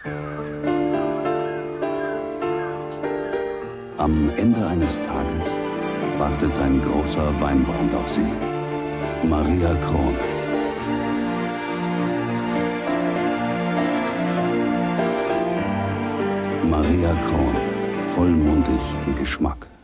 Am Ende eines Tages wartet ein großer Weinbrand auf sie. Maria Krohn. Maria Krohn, vollmundig im Geschmack.